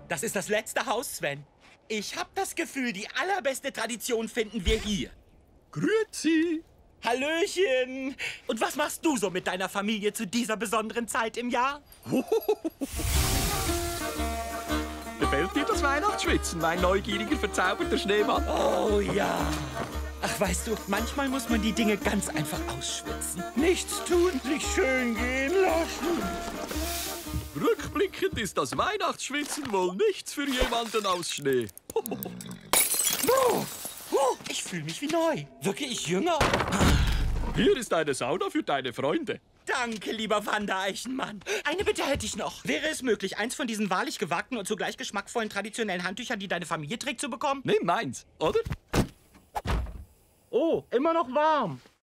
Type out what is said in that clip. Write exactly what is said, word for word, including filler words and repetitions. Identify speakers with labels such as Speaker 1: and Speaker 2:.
Speaker 1: Das ist das letzte Haus, Sven. Ich hab das Gefühl, die allerbeste Tradition finden wir hier.
Speaker 2: Grüezi.
Speaker 1: Hallöchen! Und was machst du so mit deiner Familie zu dieser besonderen Zeit im Jahr?
Speaker 2: Gefällt dir das Weihnachtsschwitzen, mein neugieriger, verzauberter Schneemann?
Speaker 1: Oh ja. Ach, weißt du, manchmal muss man die Dinge ganz einfach ausschwitzen. Nichts tun, sich schön gehen lassen.
Speaker 2: Rückblickend ist das Weihnachtsschwitzen wohl nichts für jemanden aus Schnee.
Speaker 1: Oh, oh, ich fühle mich wie neu. Wirke ich jünger?
Speaker 2: Hier ist eine Sauna für deine Freunde.
Speaker 1: Danke, lieber Wandereichenmann. Eine Bitte hätte ich noch. Wäre es möglich, eins von diesen wahrlich gewagten und zugleich geschmackvollen traditionellen Handtüchern, die deine Familie trägt, zu bekommen?
Speaker 2: Nimm meins, oder?
Speaker 1: Oh, immer noch warm.